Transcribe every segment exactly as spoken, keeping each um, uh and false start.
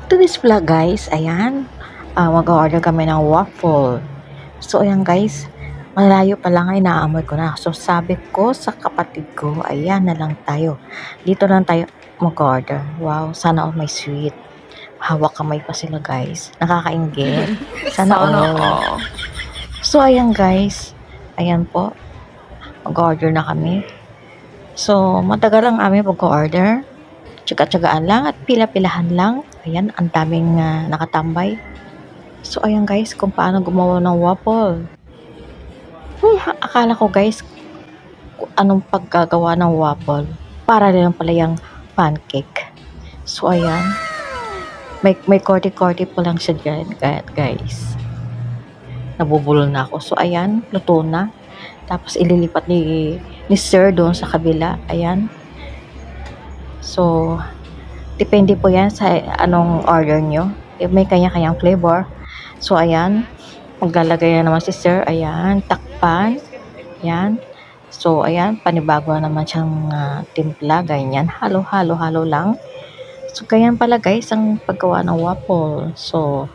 Today's vlog guys, ayan, ah, mag-order kami ng waffle. So ayan guys, malayo pa lang ay naamoy ko na. So sabi ko sa kapatid ko, ayan na lang tayo. Dito lang tayo mag-order. Wow, sana all may sweet. Hawak kamay pa sila guys. Nakakaingit. Sana all. So ayan guys, ayan po. Mag-order na kami. So matagal ang aming pag-order. Tsaga-tsagaan lang at pila-pilahan lang. Ayan, ang daming uh, nakatambay. So, ayan guys, kung paano gumawa ng waffle. Hmm, akala ko guys, anong paggagawa ng waffle. Para lang pala yung pancake. So, ayan. May, may korte-korte po lang siya dyan, guys. Nabubulol na ako. So, ayan, luto na. Tapos, ililipat ni, ni sir doon sa kabila. Ayan. So, depende po yan sa anong order nyo. If may kanya-kanyang flavor. So, ayan. Maglalagay na naman si sir. Ayan. Takpan. Ayan. So, ayan. Panibago na naman siyang uh, timpla. Ganyan. Halo, halo, halo lang. So, ganyan pala guys ang paggawa ng waffle. So,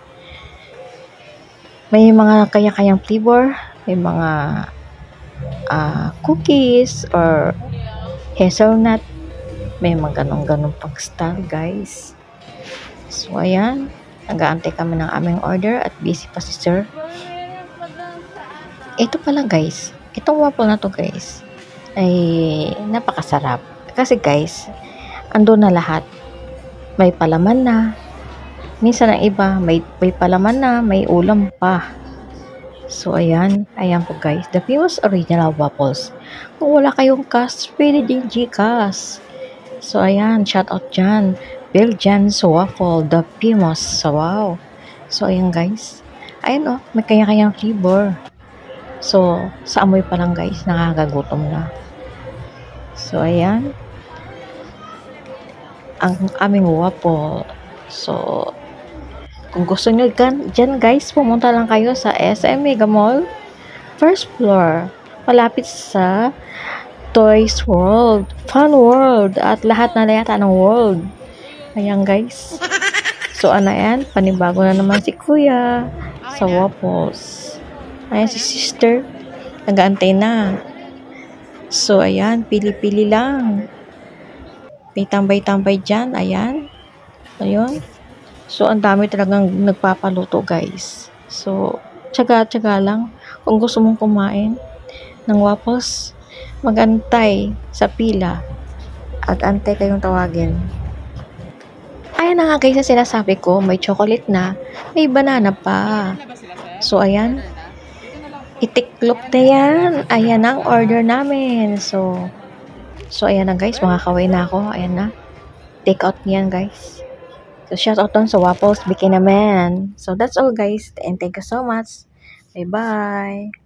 may mga kanya-kanyang flavor. May mga uh, cookies or hazelnut. May mga ganong-ganong pang style guys. So ayan, nag-aantay kami ng aming order at busy pa si sir. Ito pala guys, itong waffle na to guys ay napakasarap. Kasi guys, ando na lahat. May palaman na. Minsan ang iba, may, may palaman na, may ulam pa. So ayan, ayan po guys, the famous original waffles. Kung wala kayong cash, pwede din Gcash. So, ayan, shout out dyan. Belgian's Waffle, the famous. So, wow. So, ayan guys. Ayan oh, may kanya-kanyang flavor. So, sa amoy pa lang guys, nakakagutom na. So, ayan. Ang aming waffle. So, kung gusto nyo dyan guys, pumunta lang kayo sa S M Mega Mall. First floor. Malapit sa Toys World, Fun World, at lahat na yata ng world. Ayan guys. So ano yan, panibago na naman si kuya sa waffles. Ayan si sister, nag-aantay na. So ayan, pili-pili lang. May tambay-tambay dyan, ayan. Ayun. So ang dami talagang nagpapaluto guys. So, tsaga-tsaga lang. Kung gusto mong kumain ng waffles, mag-antay sa pila at antay kayong tawagin. Ayan na nga guys na sinasabi ko, may chocolate na, may banana pa. So ayan, itiklop na yan. Ayan ang order namin. So, so ayan na guys, mga kaway na ako. Ayan na, take out niyan guys. So shout out on sa waffles, bikini naman. So that's all guys, and thank you so much. Bye bye.